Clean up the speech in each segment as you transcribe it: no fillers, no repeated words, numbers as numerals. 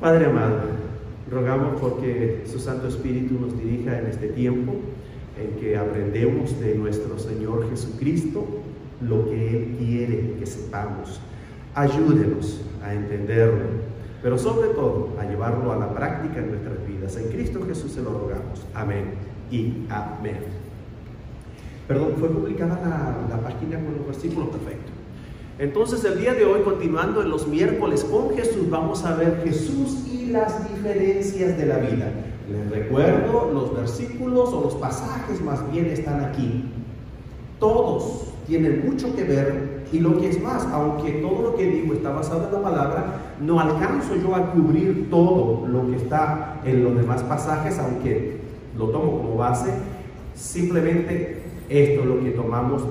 Padre amado, rogamos porque su Santo Espíritu nos dirija en este tiempo en que aprendemos de nuestro Señor Jesucristo lo que Él quiere que sepamos. Ayúdenos a entenderlo, pero sobre todo a llevarlo a la práctica en nuestras vidas. En Cristo Jesús se lo rogamos. Amén y amén. Perdón, fue publicada la página con los versículos perfectos. Entonces el día de hoy, continuando en los miércoles con Jesús, vamos a ver Jesús y las diferencias de la vida. Les recuerdo, los versículos o los pasajes más bien están aquí. Todos tienen mucho que ver, y lo que es más, aunque todo lo que digo está basado en la palabra, no alcanzo yo a cubrir todo lo que está en los demás pasajes, aunque lo tomo como base. Simplemente esto es lo que tomamos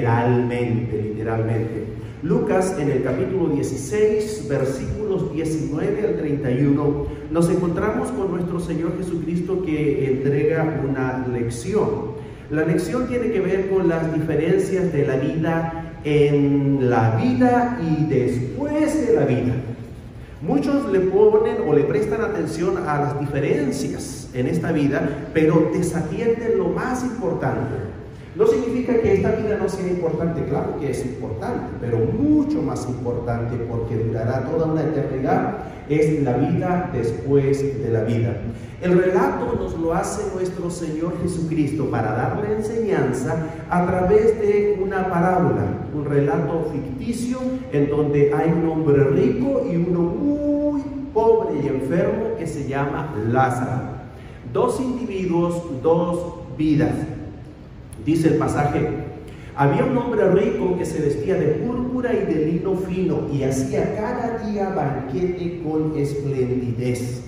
literalmente. Lucas, en el capítulo 16, versículos 19 al 31, nos encontramos con nuestro Señor Jesucristo que entrega una lección. La lección tiene que ver con las diferencias de la vida en la vida y después de la vida. Muchos le ponen o le prestan atención a las diferencias en esta vida, pero desatienden lo más importante. No significa que esta vida no sea importante, claro que es importante, pero mucho más importante, porque durará toda una eternidad, es la vida después de la vida. El relato nos lo hace nuestro Señor Jesucristo para darle enseñanza a través de una parábola, un relato ficticio en donde hay un hombre rico y uno muy pobre y enfermo que se llama Lázaro. Dos individuos, dos vidas. Dice el pasaje: había un hombre rico que se vestía de púrpura y de lino fino y hacía cada día banquete con esplendidez.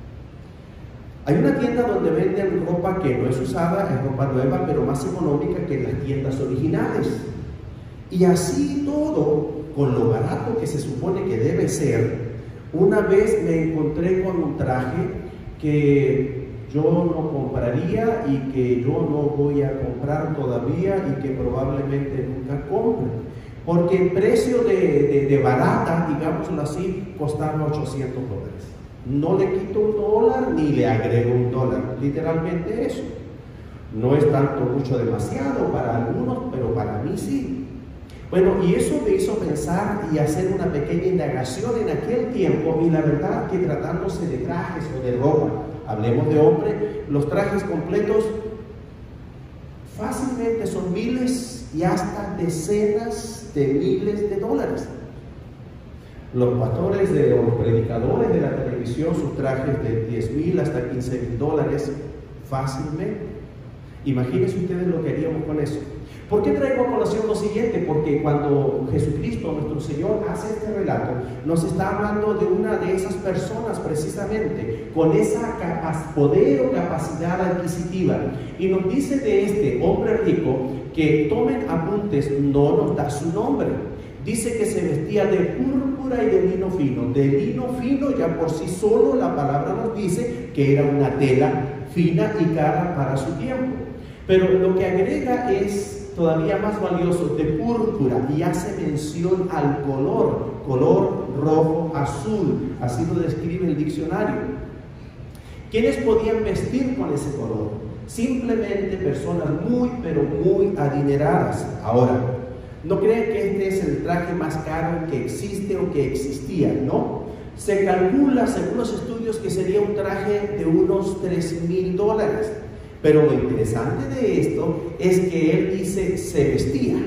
Hay una tienda donde venden ropa que no es usada, es ropa nueva, pero más económica que en las tiendas originales. Y así todo, con lo barato que se supone que debe ser, una vez me encontré con un traje que yo no compraría y que yo no voy a comprar todavía y que probablemente nunca compre, porque el precio de barata, digámoslo así, costaba $800. No le quito $1 ni le agrego $1, literalmente eso. No es tanto mucho demasiado para algunos, pero para mí sí. Bueno, y eso me hizo pensar y hacer una pequeña indagación en aquel tiempo, y la verdad que tratándose de trajes o de ropa, hablemos de hombre, los trajes completos fácilmente son miles y hasta decenas de miles de dólares. Los pastores o los predicadores de la televisión, sus trajes de $10,000 hasta $15,000 fácilmente. Imagínense ustedes lo que haríamos con eso. ¿Por qué traigo a colación lo siguiente? Porque cuando Jesucristo, nuestro Señor, hace este relato, nos está hablando de una de esas personas precisamente, con esa poder o capacidad adquisitiva. Y nos dice de este hombre rico, que tomen apuntes, no nos da su nombre. Dice que se vestía de púrpura y de lino fino. De lino fino, ya por sí solo la palabra nos dice que era una tela fina y cara para su tiempo. Pero lo que agrega es todavía más valioso, de púrpura, y hace mención al color rojo azul, así lo describe el diccionario. ¿Quiénes podían vestir con ese color? Simplemente personas muy, pero muy adineradas. Ahora, no crean que este es el traje más caro que existe o que existía, ¿no? Se calcula, según los estudios, que sería un traje de unos $3,000. Pero lo interesante de esto es que él dice se vestía.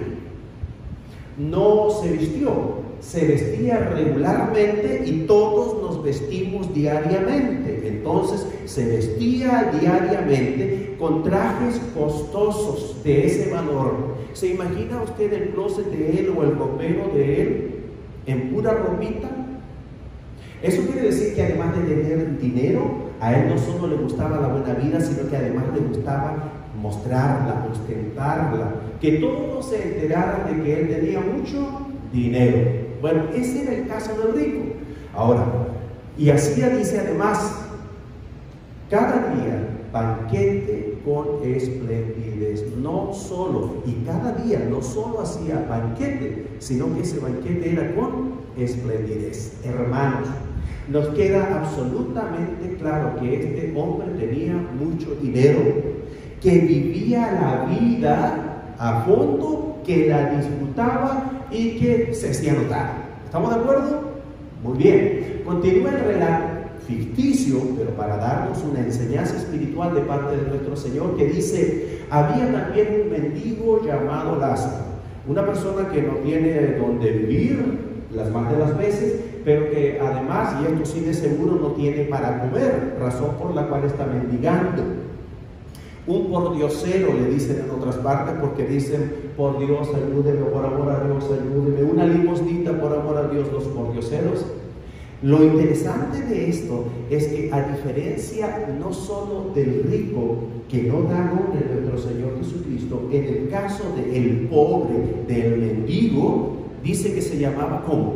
No se vistió, se vestía regularmente, y todos nos vestimos diariamente. Entonces se vestía diariamente con trajes costosos de ese valor. ¿Se imagina usted el closet de él o el ropero de él en pura ropita? Eso quiere decir que además de tener dinero, a él no solo le gustaba la buena vida, sino que además le gustaba mostrarla, ostentarla, que todos se enteraran de que él tenía mucho dinero. Bueno, ese era el caso del rico. Ahora, y así dice además, cada día banquete con esplendidez, no solo, y cada día no solo hacía banquete, sino que ese banquete era con esplendidez. Hermanos, nos queda absolutamente claro que este hombre tenía mucho dinero, que vivía la vida a fondo, que la disfrutaba y que se hacía notar. ¿Estamos de acuerdo? Muy bien. Continúa el relato ficticio, pero para darnos una enseñanza espiritual de parte de nuestro Señor, que dice: había también un mendigo llamado Lázaro, una persona que no tiene donde vivir las más de las veces, pero que además, y esto sí de seguro, no tiene para comer, razón por la cual está mendigando. Un pordiosero, le dicen en otras partes, porque dicen: por Dios ayúdeme, por amor a Dios ayúdeme, una limosnita por amor a Dios. Los pordioseros. Lo interesante de esto es que, a diferencia no solo del rico, que no da nombre de nuestro Señor Jesucristo, en el caso del pobre, del mendigo, dice que se llamaba ¿cómo?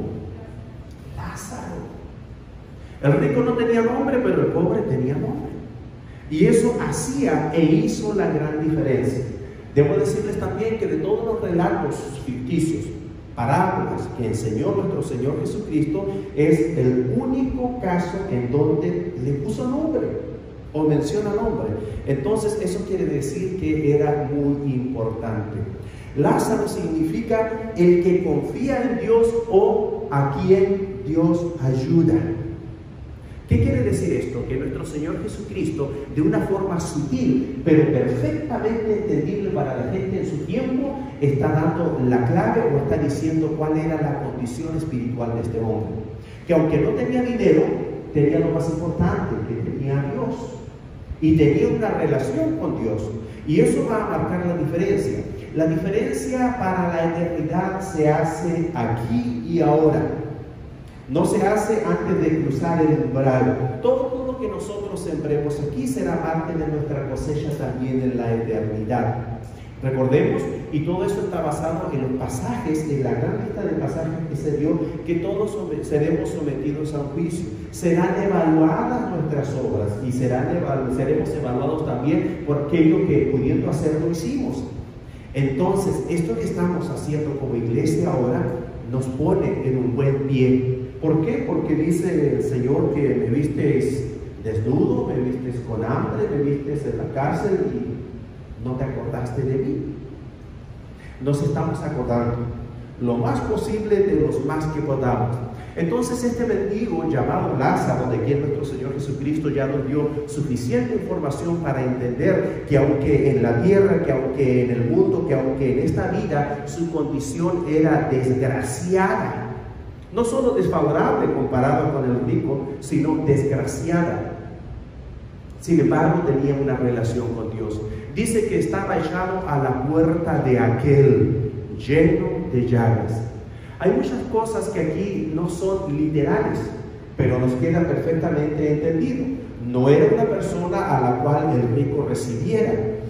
Lázaro. El rico no tenía nombre, pero el pobre tenía nombre. Y eso hacía e hizo la gran diferencia. Debo decirles también que de todos los relatos ficticios, parábolas que enseñó nuestro Señor Jesucristo, es el único caso en donde le puso nombre o menciona nombre. Entonces eso quiere decir que era muy importante. Lázaro significa el que confía en Dios o a quien Dios ayuda. ¿Qué quiere decir esto? Que nuestro Señor Jesucristo, de una forma sutil, pero perfectamente entendible para la gente en su tiempo, está dando la clave o está diciendo cuál era la condición espiritual de este hombre. Que aunque no tenía dinero, tenía lo más importante, que tenía a Dios. Y tenía una relación con Dios. Y eso va a marcar la diferencia. La diferencia para la eternidad se hace aquí y ahora. No se hace antes de cruzar el umbral. Todo lo que nosotros sembremos aquí será parte de nuestra cosecha también en la eternidad. Recordemos, y todo eso está basado en los pasajes, en la gran lista de pasajes que se dio, que todos seremos sometidos a un juicio. Serán evaluadas nuestras obras y seremos evaluados también por aquello que pudiendo hacerlo hicimos. Entonces, esto que estamos haciendo como iglesia ahora nos pone en un buen pie. ¿Por qué? Porque dice el Señor que me vistes desnudo, me vistes con hambre, me vistes en la cárcel y no te acordaste de mí. Nos estamos acordando lo más posible de los más que podamos. Entonces este mendigo llamado Lázaro, de quien nuestro Señor Jesucristo ya nos dio suficiente información para entender que aunque en la tierra, que aunque en el mundo, que aunque en esta vida su condición era desgraciada, no solo desfavorable comparado con el rico, sino desgraciada. Sin embargo, tenía una relación con Dios. Dice que estaba echado a la puerta de aquel, lleno de llagas. Hay muchas cosas que aquí no son literales, pero nos queda perfectamente entendido. No era una persona a la cual el rico recibiera.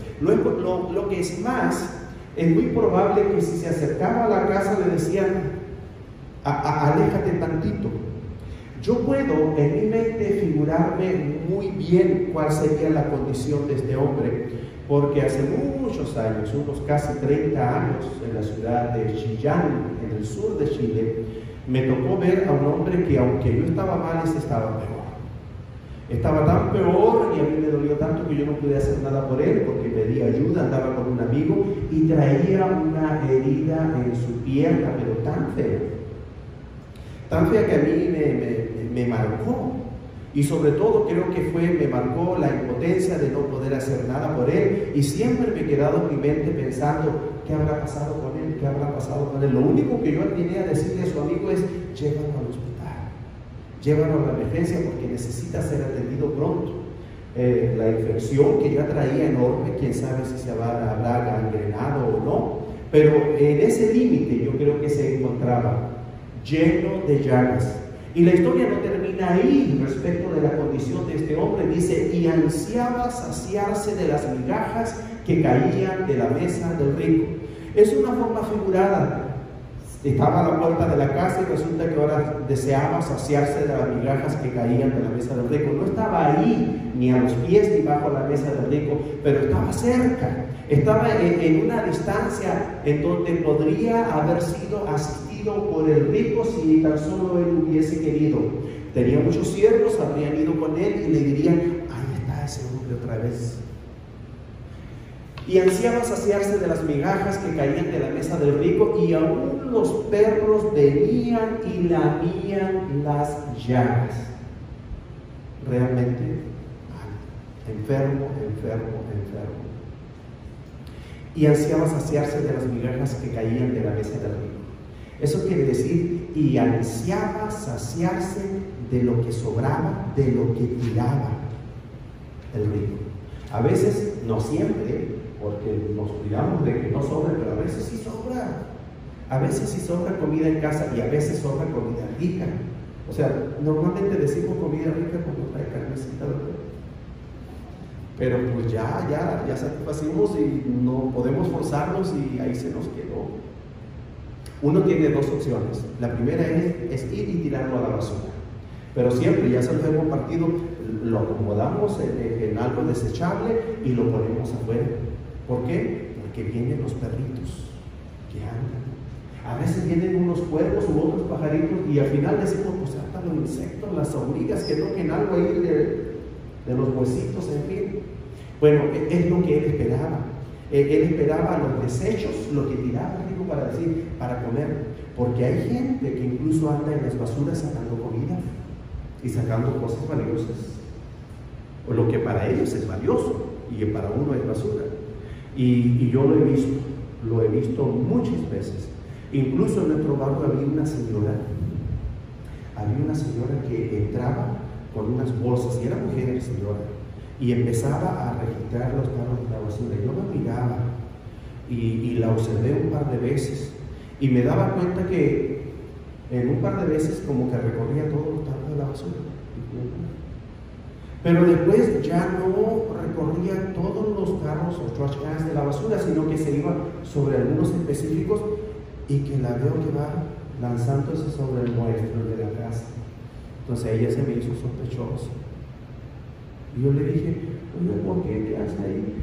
Lo que es más, es muy probable que si se acercaba a la casa le decían: aléjate tantito. Yo puedo en mi mente figurarme muy bien cuál sería la condición de este hombre, porque hace muchos años, unos casi 30 años, en la ciudad de Chillán, en el sur de Chile, me tocó ver a un hombre que, aunque yo estaba mal, ese estaba peor. Estaba tan peor y a mí me dolió tanto que yo no pude hacer nada por él, porque pedí ayuda, andaba con un amigo y traía una herida en su pierna, pero tan fea que a mí me marcó. Y sobre todo creo que me marcó la impotencia de no poder hacer nada por él, y siempre me he quedado en mi mente pensando: ¿qué habrá pasado con él? ¿Qué habrá pasado con él? Lo único que yo atiné a decirle a su amigo es: llévalo al hospital, llévalo a la emergencia porque necesita ser atendido pronto. La infección que ya traía enorme, quién sabe si se habrá gangrenado o no, pero en ese límite yo creo que se encontraba, lleno de llagas. Y la historia no termina ahí respecto de la condición de este hombre. Dice: y ansiaba saciarse de las migajas que caían de la mesa del rico. Es una forma figurada. Estaba a la puerta de la casa y resulta que ahora deseaba saciarse de las migajas que caían de la mesa del rico. No estaba ahí, ni a los pies ni bajo la mesa del rico, pero estaba cerca. Estaba en una distancia en donde podría haber sido asistido sido por el rico si tan solo él hubiese querido. Tenía muchos siervos, habrían ido con él y le dirían: ahí está ese hombre otra vez. Y ansiaba saciarse de las migajas que caían de la mesa del rico, y aún los perros venían y lamían las llagas. Realmente enfermo. Y ansiaba saciarse de las migajas que caían de la mesa del rico. Eso quiere decir, y ansiaba saciarse de lo que sobraba, de lo que tiraba el rico. A veces, no siempre, porque nos cuidamos de que no sobre, pero a veces sí sobra. A veces sí sobra comida en casa y a veces sobra comida rica. O sea, normalmente decimos comida rica cuando trae carnecita, ¿verdad? Pero pues ya satisfacimos y no podemos forzarnos y ahí se nos quedó. Uno tiene dos opciones. La primera es ir y tirarlo a la basura. Pero siempre, ya se lo hemos compartido, lo acomodamos en algo desechable y lo ponemos afuera. ¿Por qué? Porque vienen los perritos que andan. A veces vienen unos cuervos u otros pajaritos y al final decimos: pues hasta los insectos, las hormigas que toquen algo ahí de los huesitos, en fin. Bueno, es lo que él esperaba. Él esperaba los desechos, lo que tiraba el rico para comer. Porque hay gente que incluso anda en las basuras sacando comida y sacando cosas valiosas. O lo que para ellos es valioso y que para uno es basura. Y yo lo he visto muchas veces. Incluso en nuestro barrio había una señora que entraba con unas bolsas, y era mujer, señora, y empezaba a registrar los tarros de la basura. Yo la miraba y la observé un par de veces y me daba cuenta que en un par de veces como que recorría todos los tarros de la basura. Pero después ya no recorría todos los tarros o trash cans de la basura, sino que se iba sobre algunos específicos, y que la veo que va lanzándose sobre el mueble de la casa. Entonces ella se me hizo sospechosa. Y yo le dije: oye, ¿por qué te haces ahí?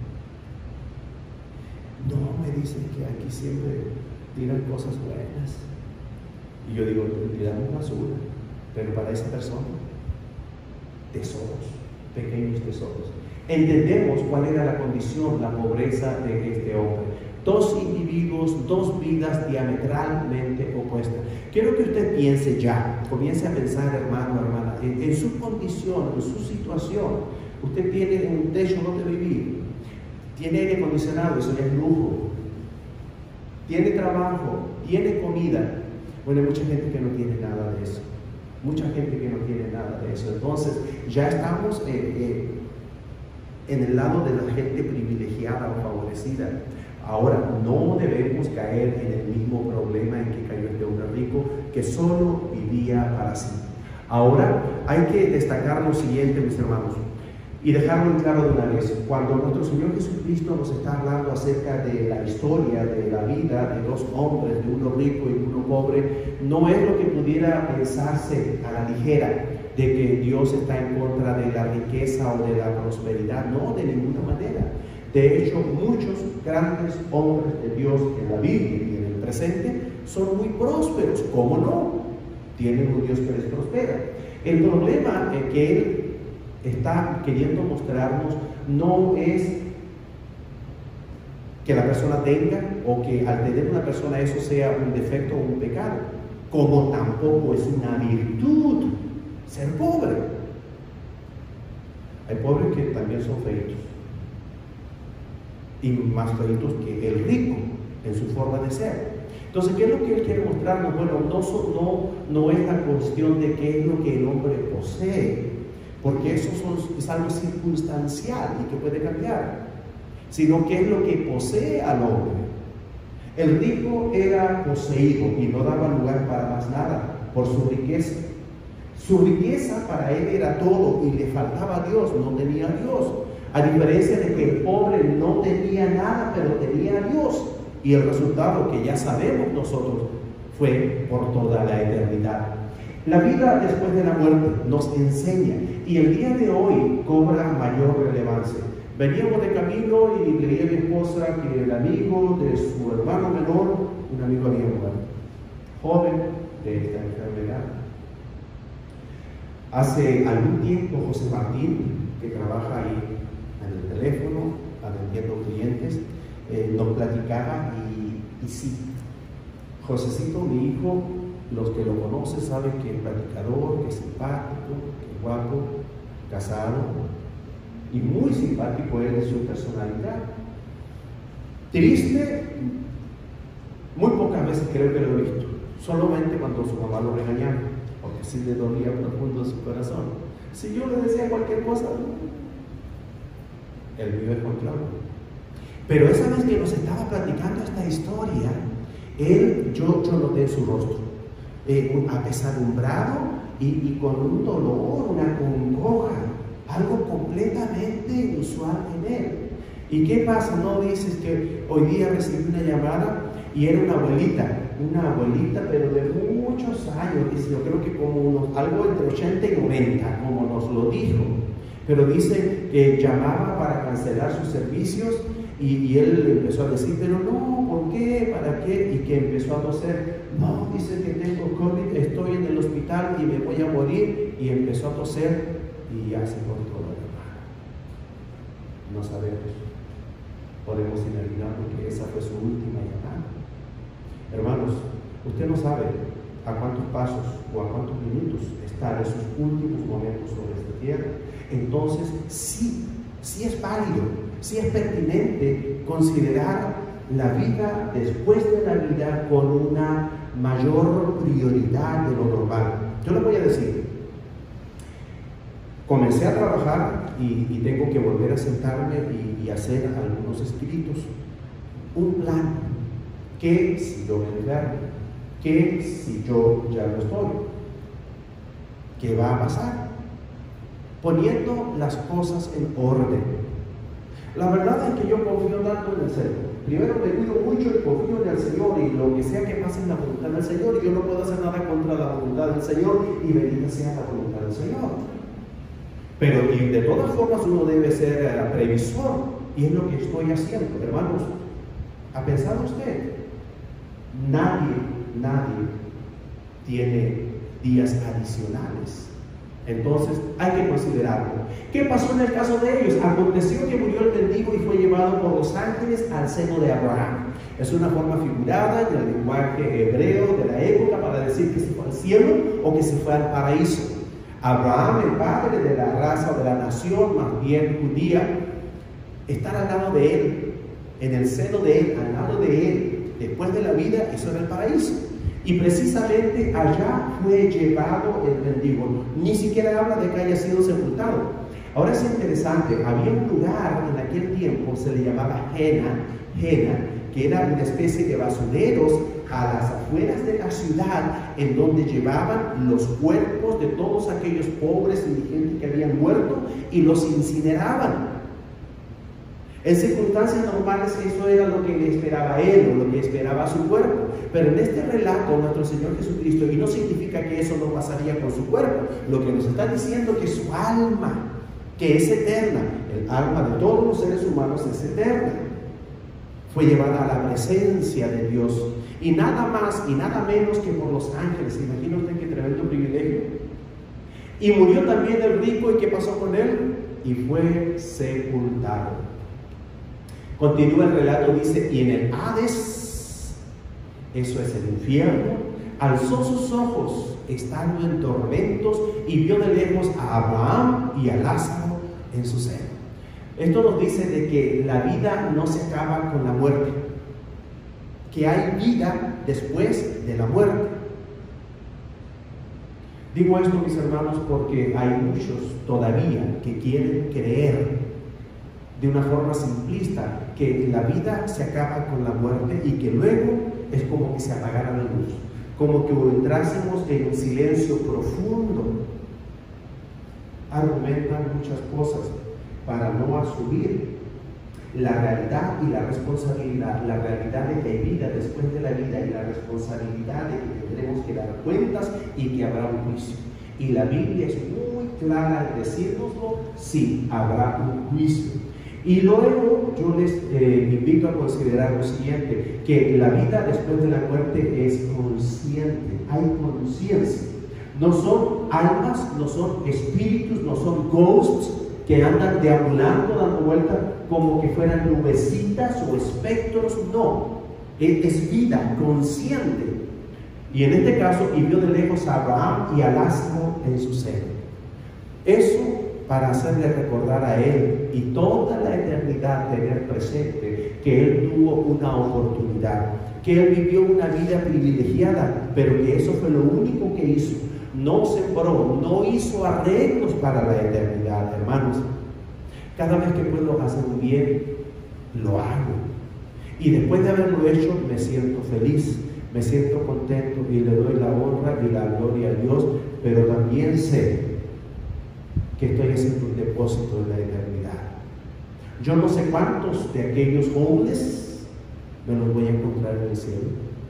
No, me dicen que aquí siempre tiran cosas buenas. Y yo digo: tiramos basura, pero para esa persona, tesoros, pequeños tesoros. Entendemos cuál era la condición, la pobreza de este hombre. Dos individuos, dos vidas diametralmente opuestas. Quiero que usted piense ya, comience a pensar, hermano, hermana, en su condición, en su situación. Usted tiene un techo donde vivir, tiene aire acondicionado, eso ya es lujo, tiene trabajo, tiene comida. Bueno, hay mucha gente que no tiene nada de eso. Mucha gente que no tiene nada de eso. Entonces, ya estamos en el lado de la gente privilegiada o favorecida. Ahora, no debemos caer en el mismo problema en que cayó este hombre rico, que solo vivía para sí. Ahora, hay que destacar lo siguiente, mis hermanos, y dejarlo en claro de una vez. Cuando nuestro Señor Jesucristo nos está hablando acerca de la historia, de la vida de dos hombres, de uno rico y de uno pobre, no es lo que pudiera pensarse a la ligera, de que Dios está en contra de la riqueza o de la prosperidad. No, de ninguna manera. De hecho, muchos grandes hombres de Dios en la Biblia y en el presente son muy prósperos. ¿Cómo no? Tienen un Dios que les prospera. El problema que Él está queriendo mostrarnos no es que la persona tenga, o que al tener una persona eso sea un defecto o un pecado, como tampoco es una virtud ser pobre. Hay pobres que también son feitos, y más feitos que el rico en su forma de ser. Entonces, ¿qué es lo que Él quiere mostrarnos? Bueno, no es la cuestión de qué es lo que el hombre posee, porque eso es algo circunstancial y que puede cambiar, sino qué es lo que posee al hombre. El rico era poseído y no daba lugar para más nada por su riqueza. Su riqueza para él era todo y le faltaba a Dios, no tenía a Dios. A diferencia de que el pobre no tenía nada, pero tenía a Dios. Y el resultado, que ya sabemos nosotros, fue por toda la eternidad. La vida después de la muerte nos enseña, y el día de hoy cobra mayor relevancia. Veníamos de camino y le dije a mi esposa que el amigo de su hermano menor, un amigo había muerto. joven de esta enfermedad. Hace algún tiempo José Martín, que trabaja ahí en el teléfono, atendiendo clientes, nos platicaba y sí, Josecito, mi hijo, los que lo conocen saben que es platicador, que es simpático, que es guapo, casado y muy simpático él en su personalidad. Triste, muy pocas veces creo que lo he visto, solamente cuando su mamá lo regañaba, porque sí le dolía profundo su corazón. Si yo le decía cualquier cosa, él vive con claro. Pero esa vez que nos estaba platicando esta historia, yo noté su rostro, apesadumbrado y con un dolor, una congoja, algo completamente inusual en él. ¿Y qué pasa? No dices que hoy día recibí una llamada y era una abuelita, pero de muchos años, dice, yo creo que como algo entre 80 y 90, como nos lo dijo. Pero dice que llamaba para cancelar sus servicios y él empezó a decir, pero no, ¿por qué? ¿Para qué? Y que empezó a toser. No, dice que tengo COVID, estoy en el hospital y me voy a morir. Y empezó a toser y ya se cortó la llamada. No sabemos. Podemos imaginar que esa fue su última llamada. Hermanos, usted no sabe a cuántos pasos o a cuántos minutos está en sus últimos momentos sobre esta tierra. Entonces, sí es válido, sí es pertinente considerar la vida después de la vida con una mayor prioridad de lo normal. Yo les voy a decir, comencé a trabajar y tengo que volver a sentarme y hacer algunos escritos, un plan, que si yo me enfermo, que si yo ya no estoy, ¿qué va a pasar? Poniendo las cosas en orden. La verdad es que yo confío tanto en el Señor. Primero me cuido mucho y confío en el Señor, y lo que sea que pase en la voluntad del Señor, y yo no puedo hacer nada contra la voluntad del Señor, y bendita sea la voluntad del Señor. Pero y de todas formas uno debe ser previsor, y es lo que estoy haciendo. Hermanos, ¿ha pensado usted? Nadie tiene días adicionales. Entonces hay que considerarlo. ¿Qué pasó en el caso de ellos? Aconteció que murió el mendigo y fue llevado por los ángeles al seno de Abraham. Es una forma figurada en el lenguaje hebreo de la época para decir que se fue al cielo o que se fue al paraíso. Abraham, el padre de la raza o de la nación más bien judía, estar al lado de él, en el seno de él, al lado de él, después de la vida, eso era el paraíso. Y precisamente allá fue llevado el mendigo. Ni siquiera habla de que haya sido sepultado. Ahora es interesante, había un lugar en aquel tiempo, se le llamaba Jena, que era una especie de basureros a las afueras de la ciudad, en donde llevaban los cuerpos de todos aquellos pobres indigentes que habían muerto y los incineraban. En circunstancias normales eso era lo que le esperaba a él o lo que esperaba a su cuerpo. Pero en este relato nuestro Señor Jesucristo, y no significa que eso no pasaría con su cuerpo, lo que nos está diciendo es que su alma, que es eterna, el alma de todos los seres humanos es eterna, fue llevada a la presencia de Dios. Y nada más y nada menos que por los ángeles. Imagina usted qué tremendo privilegio. Y murió también el rico, ¿y qué pasó con él? Y fue sepultado. Continúa el relato, dice, y en el Hades, eso es el infierno, alzó sus ojos, estando en tormentos, y vio de lejos a Abraham y a Lázaro en su seno. Esto nos dice de que la vida no se acaba con la muerte, que hay vida después de la muerte. Digo esto, mis hermanos, porque hay muchos todavía que quieren creer de una forma simplista que la vida se acaba con la muerte y que luego es como que se apagara la luz, como que entrásemos en un silencio profundo. Argumentan muchas cosas para no asumir la realidad y la responsabilidad, la realidad de que hay vida después de la vida y la responsabilidad de que tendremos que dar cuentas y que habrá un juicio. Y la Biblia es muy clara en decírnoslo: sí, habrá un juicio. Y luego yo les invito a considerar lo siguiente, que la vida después de la muerte es consciente, hay conciencia. No son almas, no son espíritus, no son ghosts que andan deambulando, dando vueltas como que fueran nubecitas o espectros, no. Es vida consciente. Y en este caso, y vio de lejos a Abraham y a Lázaro en su seno. Eso para hacerle recordar a él y toda la eternidad tener presente que él tuvo una oportunidad, que él vivió una vida privilegiada, pero que eso fue lo único que hizo. No sembró, no hizo arreglos para la eternidad, hermanos. Cada vez que puedo hacer un bien, lo hago. Y después de haberlo hecho, me siento feliz, me siento contento y le doy la honra y la gloria a Dios, pero también sé que estoy haciendo un depósito en la eternidad. Yo no sé cuántos de aquellos hombres me los voy a encontrar en el cielo.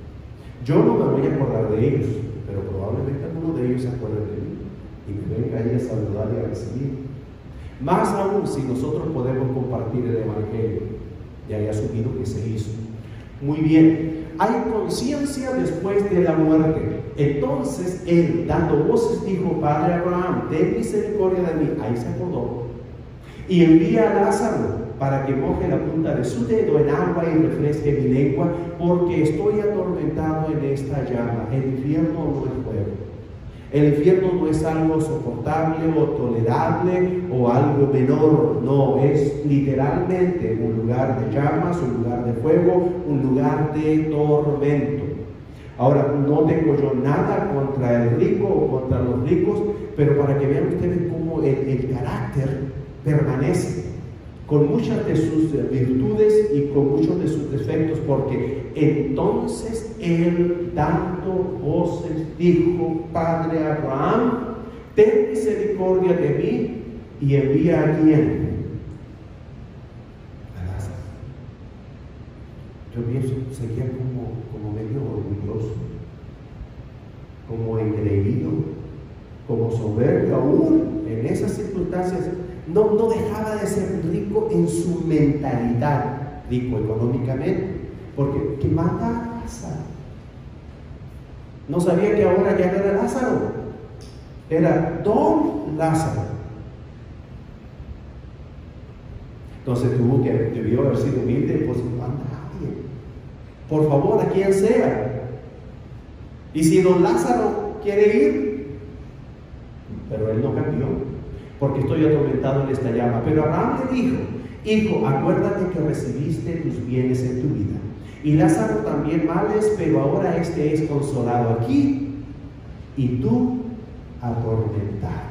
Yo no me voy a acordar de ellos, pero probablemente alguno de ellos se acuerde de mí y me venga ahí a saludar y a recibir. Más aún si nosotros podemos compartir el Evangelio, ya he asumido que se hizo. Muy bien, hay conciencia después de la muerte. Entonces él, dando voces, dijo: Padre Abraham, ten misericordia de mí. Ahí se acordó. Y envía a Lázaro para que moje la punta de su dedo en agua y refresque mi lengua, porque estoy atormentado en esta llama. El infierno no es fuego. El infierno no es algo soportable o tolerable o algo menor. No, es literalmente un lugar de llamas, un lugar de fuego, un lugar de tormento. Ahora, no tengo yo nada contra el rico o contra los ricos, pero para que vean ustedes cómo el carácter permanece con muchas de sus virtudes y con muchos de sus defectos, porque entonces él, dando voces, dijo: Padre Abraham, ten misericordia de mí y envía a quién. A Lázaro. Yo pienso, sería como medio orgulloso, como engreído, como soberbio aún en esas circunstancias. No dejaba de ser rico en su mentalidad, rico económicamente, porque que mata a Lázaro. No sabía que ahora ya no era Lázaro, era Don Lázaro. Entonces debió haber sido humilde, pues manda a alguien, por favor, a quien sea. Y si Don Lázaro quiere ir, pero él no cambió, porque estoy atormentado en esta llama. Pero Abraham le dijo: Hijo, acuérdate que recibiste tus bienes en tu vida, y Lázaro también males, pero ahora este es consolado aquí, y tú atormentado.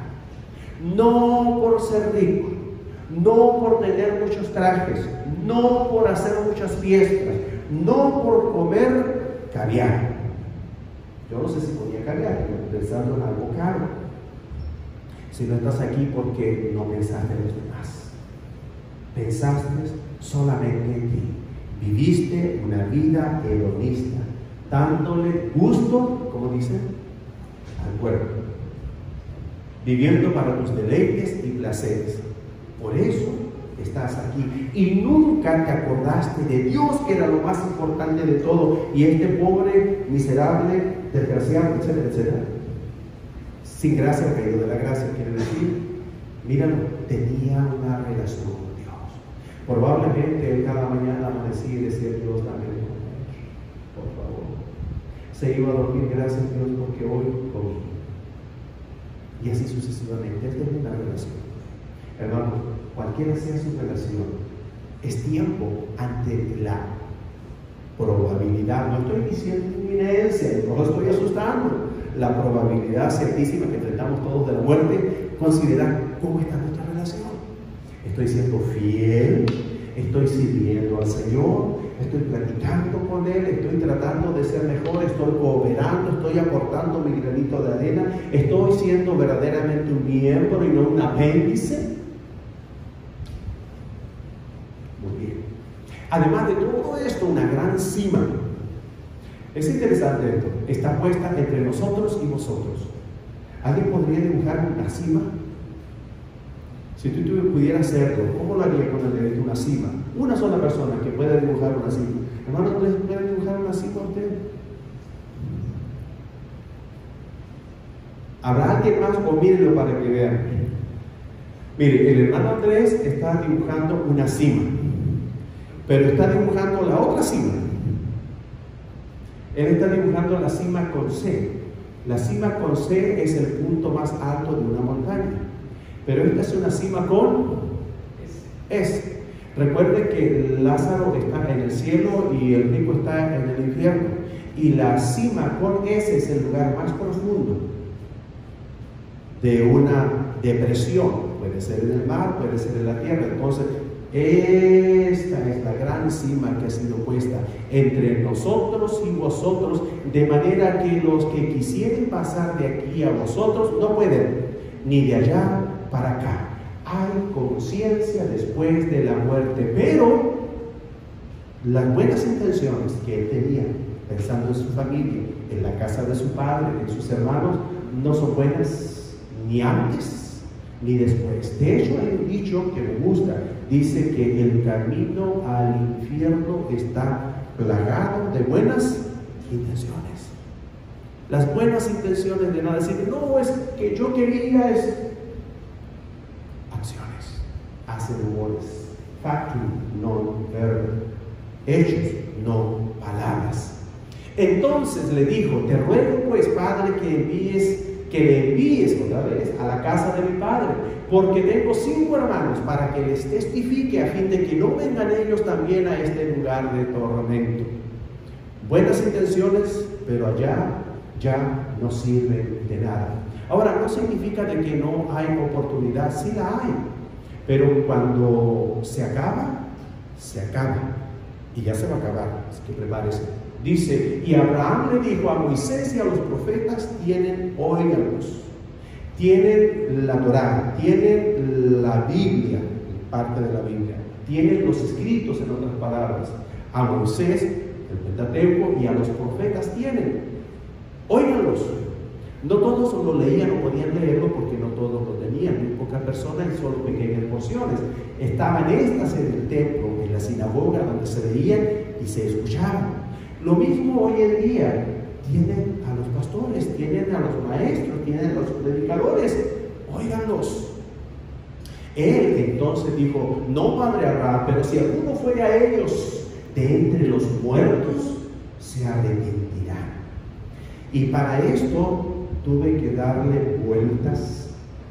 No por ser rico, no por tener muchos trajes, no por hacer muchas fiestas, no por comer caviar. Yo no sé si comía caviar, pensando en algo caro. Si no estás aquí porque no pensaste en los demás, pensaste solamente en ti, viviste una vida hedonista, dándole gusto, como dicen, al cuerpo, viviendo para tus deleites y placeres. Por eso estás aquí y nunca te acordaste de Dios, que era lo más importante de todo, y este pobre, miserable, desgraciado, etcétera, etcétera, sin gracia, caído de la gracia, quiere decir, míralo, tenía una relación con Dios. Probablemente él cada mañana amanecía y decía: Dios, dame de comer, por favor. Se iba a dormir: gracias Dios porque hoy comí. Y así sucesivamente. Esta es una relación. Hermanos, cualquiera sea su relación, es tiempo ante la probabilidad. No estoy diciendo inminencia, no lo estoy asustando. La probabilidad ciertísima que enfrentamos todos de la muerte, considerar cómo está nuestra relación. Estoy siendo fiel, estoy sirviendo al Señor, estoy platicando con Él, estoy tratando de ser mejor, estoy cooperando, estoy aportando mi granito de arena, estoy siendo verdaderamente un miembro y no un apéndice. Muy bien. Además de todo esto, una gran cima. Es interesante esto, está puesta entre nosotros y vosotros. ¿Alguien podría dibujar una cima? Si tú pudieras hacerlo, ¿cómo lo haría con el dedito una cima? Una sola persona que pueda dibujar una cima. Hermano, ¿puede dibujar una cima usted? ¿Habrá alguien más? O mírenlo para que vean. Mire, el hermano Andrés está dibujando una cima, pero está dibujando la otra cima. Él está dibujando la cima con C. La cima con C es el punto más alto de una montaña, pero esta es una cima con S. Recuerde que Lázaro está en el cielo y el rico está en el infierno, y la cima con S es el lugar más profundo de una depresión. Puede ser en el mar, puede ser en la tierra. Entonces, esta es la gran cima que ha sido puesta entre nosotros y vosotros, de manera que los que quisieren pasar de aquí a vosotros no pueden, ni de allá para acá. Hay conciencia después de la muerte, pero las buenas intenciones que él tenía, pensando en su familia, en la casa de su padre, en sus hermanos, no son buenas ni antes ni después. De hecho, hay un dicho que me gusta, dice que el camino al infierno está plagado de buenas intenciones. Las buenas intenciones de nada, decir, no, es que yo quería, es acciones, hacen rumores, factum, no verbo, hechos, no palabras. Entonces le dijo, te ruego pues, Padre, que le envíes otra vez a la casa de mi padre, porque tengo 5 hermanos, para que les testifique, a fin de que no vengan ellos también a este lugar de tormento. Buenas intenciones, pero allá ya no sirven de nada. Ahora, no significa de que no hay oportunidad, sí la hay, pero cuando se acaba, y ya se va a acabar, así que prepárese. Dice, y Abraham le dijo a Moisés y a los profetas, óiganlos, tienen la Torá, tienen la Biblia, parte de la Biblia, tienen los escritos, en otras palabras, a Moisés, el Pentateuco, y a los profetas tienen, óiganlos. No todos lo leían o podían leerlo porque no todos lo tenían, muy pocas personas y solo pequeñas porciones. Estaban estas en el templo, en la sinagoga, donde se veían y se escuchaban. Lo mismo hoy en día, tienen a los pastores, tienen a los maestros, tienen a los predicadores, óiganlos. Él entonces dijo, no, padre Abraham, pero si alguno fuere a ellos de entre los muertos, se arrepentirá. Y para esto tuve que darle vueltas,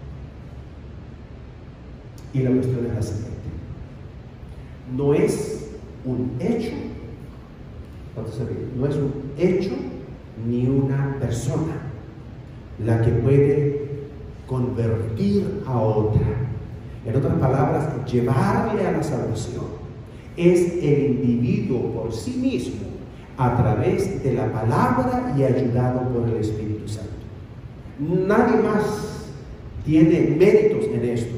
y la cuestión es la siguiente: no es un hecho, no es un hecho ni una persona la que puede convertir a otra. En otras palabras, llevarle a la salvación. Es el individuo por sí mismo, a través de la palabra y ayudado por el Espíritu Santo. Nadie más tiene méritos en esto.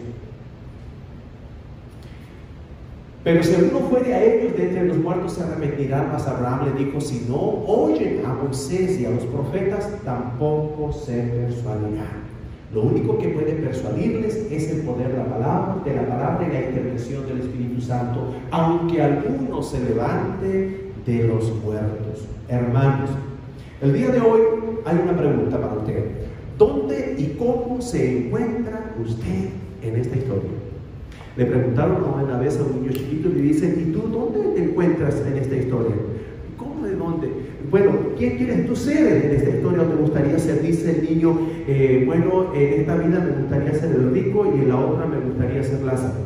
Pero si alguno fuere a ellos de entre los muertos, se arrepentirán. Mas Abraham le dijo, si no oyen a Moisés y a los profetas, tampoco se persuadirán. Lo único que puede persuadirles es el poder de la palabra y la intervención del Espíritu Santo, aunque alguno se levante de los muertos. Hermanos, el día de hoy hay una pregunta para usted. ¿Dónde y cómo se encuentra usted en esta historia? Le preguntaron una vez a un niño chiquito y le dicen, ¿y tú dónde te encuentras en esta historia? ¿Cómo de dónde? Bueno, ¿quién quieres tú ser en esta historia o te gustaría ser? Dice el niño, bueno, en esta vida me gustaría ser el rico y en la otra me gustaría ser Lázaro.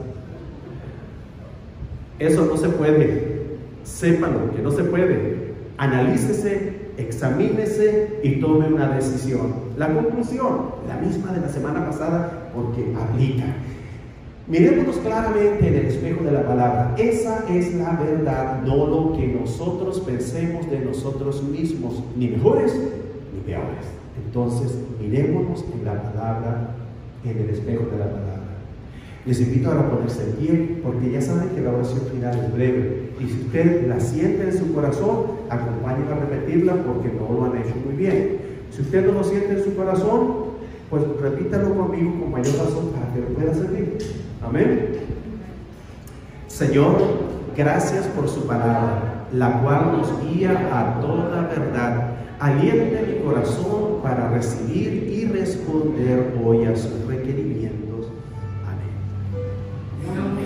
Eso no se puede. Sépanlo, que no se puede. Analícese, examínese y tome una decisión. La conclusión, la misma de la semana pasada, porque aplica. Mirémonos claramente en el espejo de la palabra. Esa es la verdad, no lo que nosotros pensemos de nosotros mismos, ni mejores ni peores. Entonces, mirémonos en la palabra, en el espejo de la palabra. Les invito a ponerse en pie, porque ya saben que la oración final es breve. Y si usted la siente en su corazón, acompáñenme a repetirla, porque no lo han hecho muy bien. Si usted no lo siente en su corazón, Pues repítalo conmigo con mayor razón para que lo pueda servir. Amén. Señor, gracias por su palabra, la cual nos guía a toda verdad. Alienta mi corazón para recibir y responder hoy a sus requerimientos. Amén.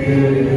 Te